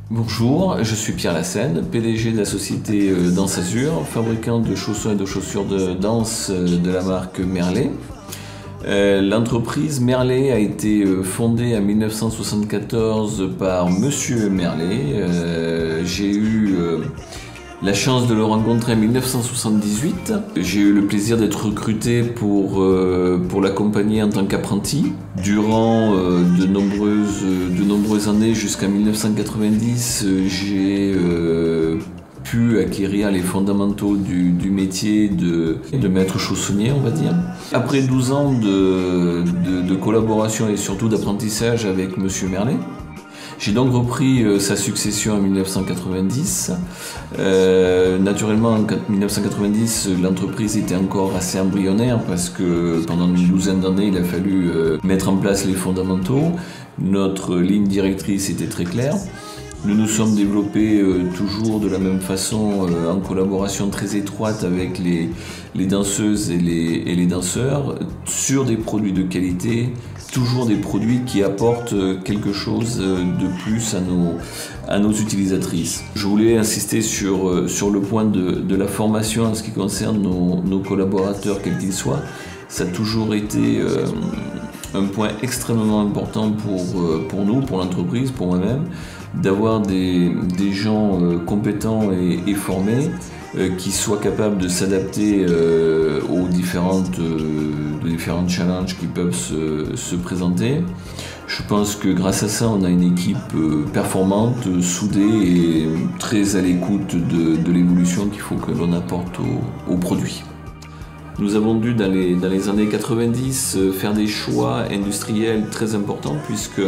Bonjour, je suis Pierre Lassène, PDG de la société Danse Azur, fabricant de chaussons et de chaussures de danse de la marque Merlet. L'entreprise Merlet a été fondée en 1974 par Monsieur Merlet. J'ai eu la chance de le rencontrer en 1978. J'ai eu le plaisir d'être recruté pour l'accompagner en tant qu'apprenti. Durant de nombreuses années, jusqu'en 1990, j'ai pu acquérir les fondamentaux du métier de maître chaussonnier, on va dire. Après 12 ans de collaboration et surtout d'apprentissage avec Monsieur Merlet, j'ai donc repris sa succession en 1990. Naturellement, en 1990, l'entreprise était encore assez embryonnaire parce que pendant une douzaine d'années, il a fallu mettre en place les fondamentaux. Notre ligne directrice était très claire. Nous nous sommes développés toujours de la même façon, en collaboration très étroite avec les danseuses et les danseurs, sur des produits de qualité, toujours des produits qui apportent quelque chose de plus à nos utilisatrices. Je voulais insister sur le point de la formation en ce qui concerne nos collaborateurs, quels qu'ils soient. Ça a toujours été un point extrêmement important pour nous, pour l'entreprise, pour moi-même, d'avoir des gens compétents et formés qui soient capables de s'adapter aux différents challenges qui peuvent se présenter. Je pense que grâce à ça, on a une équipe performante, soudée et très à l'écoute de l'évolution qu'il faut que l'on apporte aux produits. Nous avons dû, dans les années 90, faire des choix industriels très importants puisque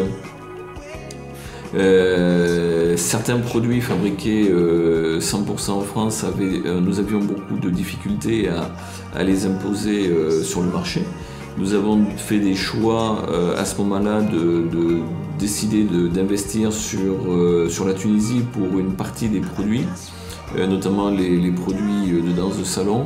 certains produits fabriqués 100% en France, nous avions beaucoup de difficultés à les imposer sur le marché. Nous avons fait des choix à ce moment-là de décider d'investir sur la Tunisie pour une partie des produits, notamment les produits de danse de salon.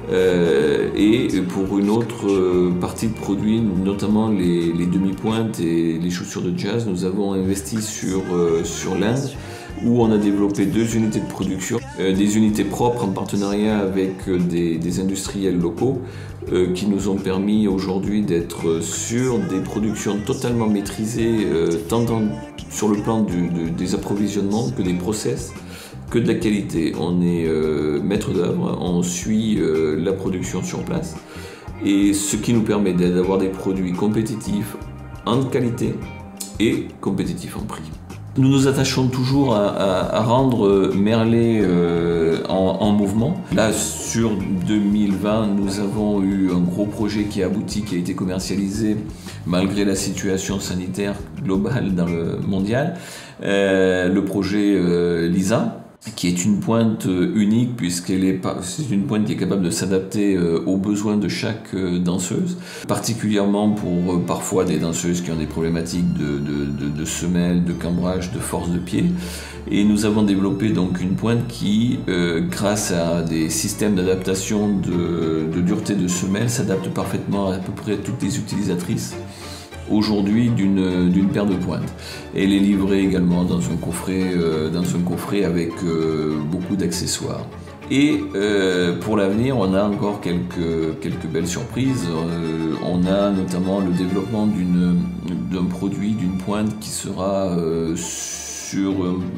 Et pour une autre partie de produits, notamment les demi-pointes et les chaussures de jazz, nous avons investi sur l'Inde, où on a développé 2 unités de production, des unités propres en partenariat avec des industriels locaux, qui nous ont permis aujourd'hui d'être sur des productions totalement maîtrisées, tant sur le plan des approvisionnements que des process, que de la qualité. On est maître d'œuvre, on suit la production sur place, et ce qui nous permet d'avoir des produits compétitifs en qualité et compétitifs en prix. Nous nous attachons toujours à rendre Merlet en mouvement. Là, sur 2020, nous avons eu un gros projet qui a abouti, qui a été commercialisé malgré la situation sanitaire globale dans le mondial. Le projet Lisa, qui est une pointe unique c'est une pointe qui est capable de s'adapter aux besoins de chaque danseuse, particulièrement pour parfois des danseuses qui ont des problématiques de semelles, de cambrage, de force de pied. Et nous avons développé donc une pointe qui, grâce à des systèmes d'adaptation de dureté de semelle, s'adapte parfaitement à peu près toutes les utilisatrices aujourd'hui d'une paire de pointes. Elle est livrée également dans un coffret avec beaucoup d'accessoires. Et pour l'avenir, on a encore quelques belles surprises. On a notamment le développement d'un produit, d'une pointe qui sera sur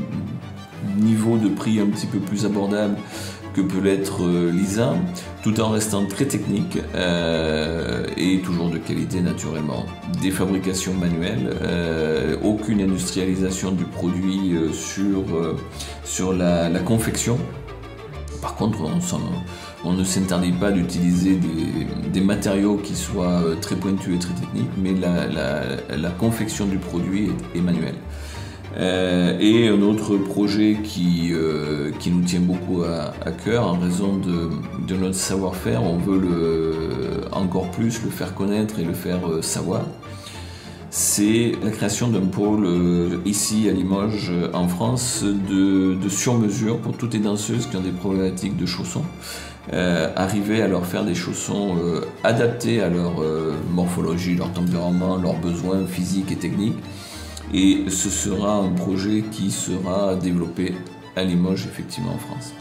un niveau de prix un petit peu plus abordable que peut l'être Lisa, tout en restant très technique et toujours de qualité naturellement. Des fabrications manuelles, aucune industrialisation du produit sur la confection. Par contre, on ne s'interdit pas d'utiliser des matériaux qui soient très pointus et très techniques, mais la confection du produit est manuelle. Et un autre projet qui nous tient beaucoup à cœur en raison de notre savoir-faire, on veut encore plus le faire connaître et le faire savoir. C'est la création d'un pôle ici à Limoges en France de sur-mesure pour toutes les danseuses qui ont des problématiques de chaussons. Arriver à leur faire des chaussons adaptés à leur morphologie, leur tempérament, leurs besoins physiques et techniques, Et ce sera un projet qui sera développé à Limoges, effectivement, en France.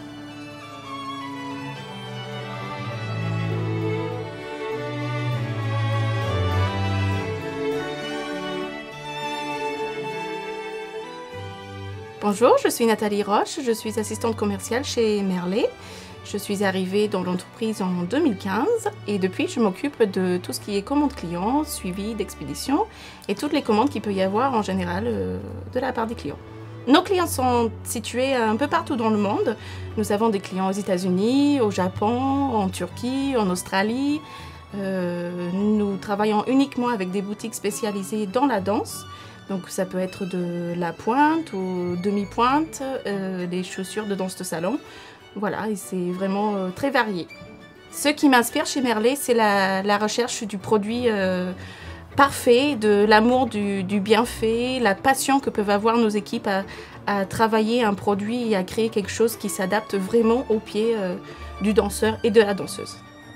Bonjour, je suis Nathalie Roche, je suis assistante commerciale chez Merlet. Je suis arrivée dans l'entreprise en 2015 et depuis je m'occupe de tout ce qui est commande client, suivi d'expédition et toutes les commandes qu'il peut y avoir en général de la part des clients. Nos clients sont situés un peu partout dans le monde. Nous avons des clients aux États-Unis, au Japon, en Turquie, en Australie. Nous travaillons uniquement avec des boutiques spécialisées dans la danse. Donc ça peut être de la pointe ou demi-pointe, des chaussures de danse de salon. Voilà, et c'est vraiment très varié. Ce qui m'inspire chez Merlet, c'est la recherche du produit parfait, de l'amour du bienfait, la passion que peuvent avoir nos équipes à travailler un produit et à créer quelque chose qui s'adapte vraiment aux pieds du danseur et de la danseuse.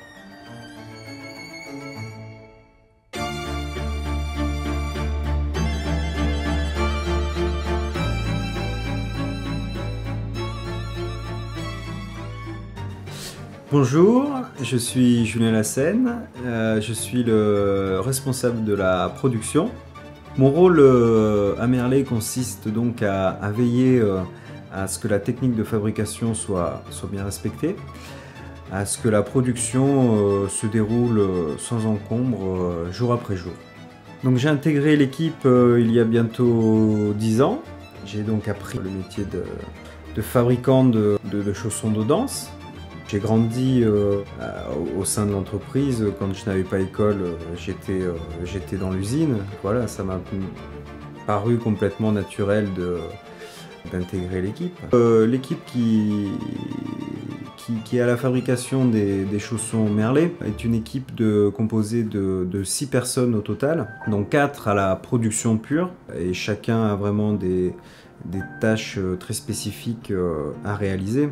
Bonjour, je suis Julien Lassène, je suis le responsable de la production. Mon rôle à Merlet consiste donc à veiller à ce que la technique de fabrication soit bien respectée, à ce que la production se déroule sans encombre jour après jour. Donc j'ai intégré l'équipe il y a bientôt 10 ans. J'ai donc appris le métier de fabricant de chaussons de danse. J'ai grandi au sein de l'entreprise. Quand je n'avais pas école, j'étais dans l'usine. Voilà, ça m'a paru complètement naturel d'intégrer l'équipe. L'équipe qui est à la fabrication des chaussons Merlet est une équipe composée de 6 personnes au total, dont 4 à la production pure. Et chacun a vraiment des tâches très spécifiques à réaliser.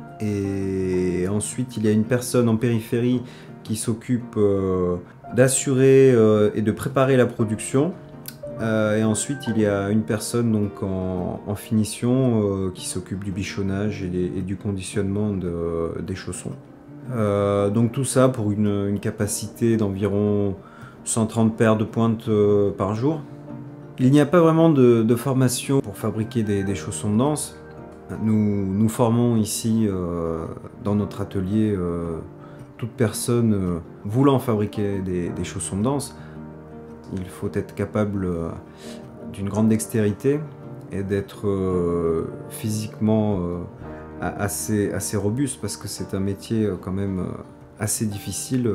Et ensuite, il y a une personne en périphérie qui s'occupe d'assurer et de préparer la production. Et ensuite, il y a une personne donc, en finition qui s'occupe du bichonnage et du conditionnement des chaussons. Donc tout ça pour une capacité d'environ 130 paires de pointes par jour. Il n'y a pas vraiment de formation pour fabriquer des chaussons de danse. Nous formons ici, dans notre atelier, toute personne voulant fabriquer des chaussons de danse. Il faut être capable d'une grande dextérité et d'être physiquement assez robuste parce que c'est un métier quand même assez difficile,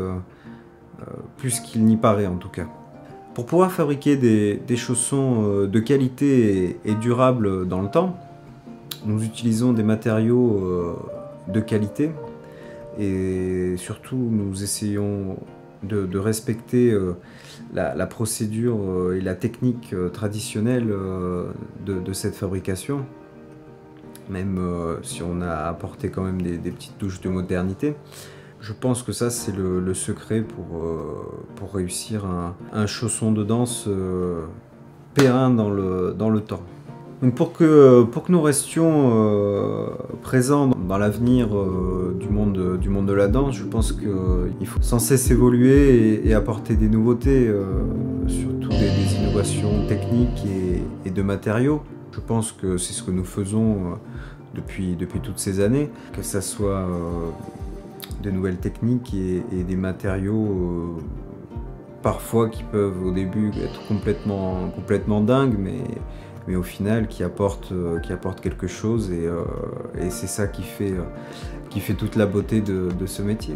plus qu'il n'y paraît en tout cas. Pour pouvoir fabriquer des chaussons de qualité et durables dans le temps, nous utilisons des matériaux de qualité et surtout nous essayons de respecter la procédure et la technique traditionnelle de cette fabrication, même si on a apporté quand même des petites touches de modernité. Je pense que ça c'est le secret pour réussir un chausson de danse périn dans le temps. Donc pour que nous restions présents dans l'avenir du monde de la danse, je pense qu'il faut sans cesse évoluer et apporter des nouveautés, surtout des innovations techniques et de matériaux. Je pense que c'est ce que nous faisons depuis toutes ces années, que ce soit de nouvelles techniques et des matériaux parfois qui peuvent au début être complètement dingues, mais au final qui apporte quelque chose et c'est ça qui fait toute la beauté de ce métier.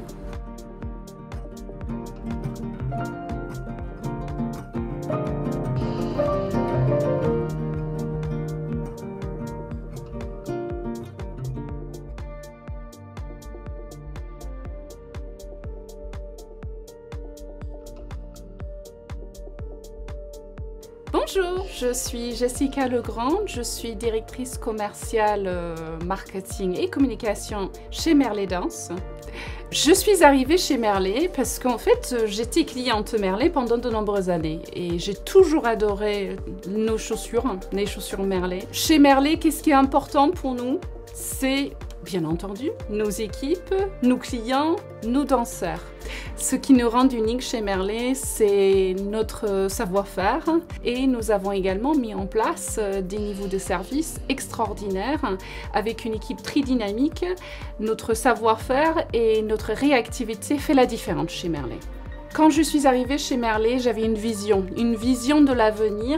Bonjour, je suis Jessica Legrand, je suis directrice commerciale marketing et communication chez Merlet Danse. Je suis arrivée chez Merlet parce qu'en fait j'étais cliente Merlet pendant de nombreuses années et j'ai toujours adoré nos chaussures, les chaussures Merlet. Chez Merlet, qu'est-ce qui est important pour nous? C'est bien entendu nos équipes, nos clients, nos danseurs. Ce qui nous rend unique chez Merlet, c'est notre savoir-faire et nous avons également mis en place des niveaux de service extraordinaires avec une équipe très dynamique. Notre savoir-faire et notre réactivité fait la différence chez Merlet. Quand je suis arrivée chez Merlet, j'avais une vision de l'avenir.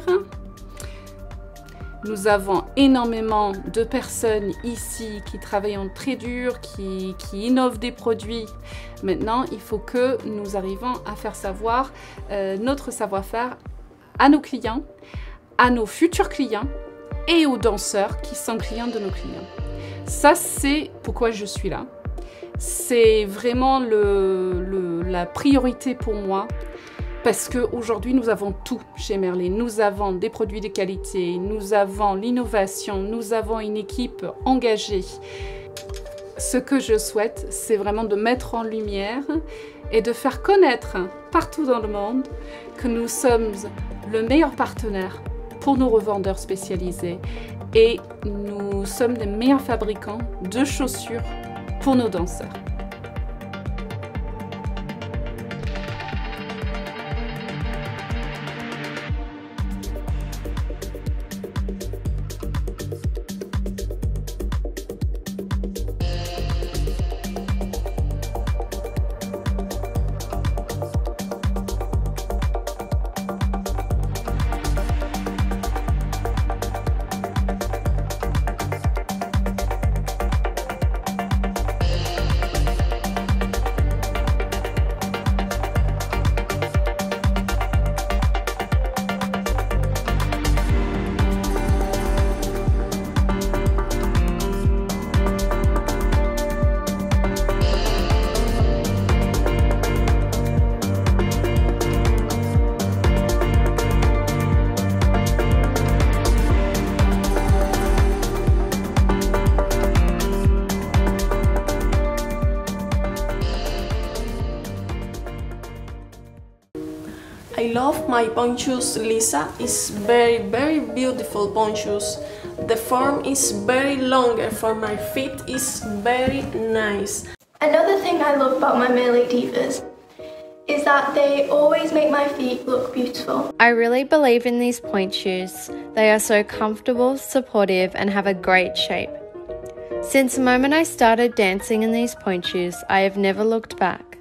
Nous avons énormément de personnes ici qui travaillent très dur, qui innovent des produits. Maintenant, il faut que nous arrivions à faire savoir notre savoir-faire à nos clients, à nos futurs clients et aux danseurs qui sont clients de nos clients. Ça, c'est pourquoi je suis là. C'est vraiment la priorité pour moi. Parce qu'aujourd'hui, nous avons tout chez Merlet. Nous avons des produits de qualité, nous avons l'innovation, nous avons une équipe engagée. Ce que je souhaite, c'est vraiment de mettre en lumière et de faire connaître partout dans le monde que nous sommes le meilleur partenaire pour nos revendeurs spécialisés et nous sommes les meilleurs fabricants de chaussures pour nos danseurs. I love my pointe shoes, Lisa. It's very beautiful pointe shoes. The form is very longer for my feet, is very nice. Another thing I love about my Merlet Divas is that they always make my feet look beautiful. I really believe in these pointe shoes. They are so comfortable, supportive and have a great shape. Since the moment I started dancing in these pointe shoes, I have never looked back.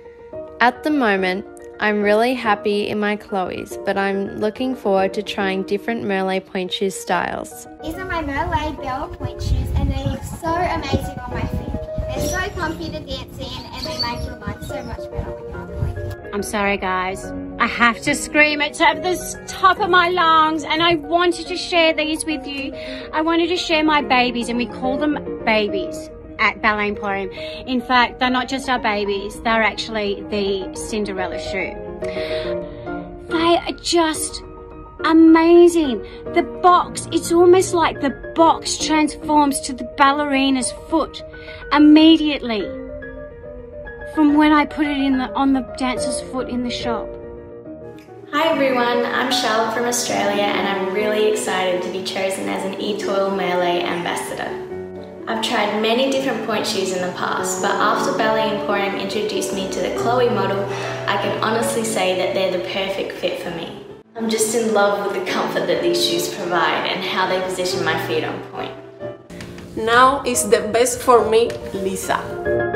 At the moment, I'm really happy in my Chloe's, but I'm looking forward to trying different Merlet pointe shoes styles. These are my Merlet Bell pointe shoes and they look so amazing on my feet. They're so comfy to dance in and they make your life so much better when you're on pointe. I'm sorry guys, I have to scream it at the top of my lungs and I wanted to share these with you. I wanted to share my babies and we call them babies at Ballet Emporium. In fact, they're not just our babies, they're actually the Cinderella shoe. They are just amazing. The box, it's almost like the box transforms to the ballerina's foot immediately from when I put it on the dancer's foot in the shop. Hi everyone, I'm Charlotte from Australia and I'm really excited to be chosen as an Etoile Merlet ambassador. I've tried many different pointe shoes in the past, but after Ballet Emporium introduced me to the Chloe model, I can honestly say that they're the perfect fit for me. I'm just in love with the comfort that these shoes provide and how they position my feet on point. Now is the best for me, Lisa.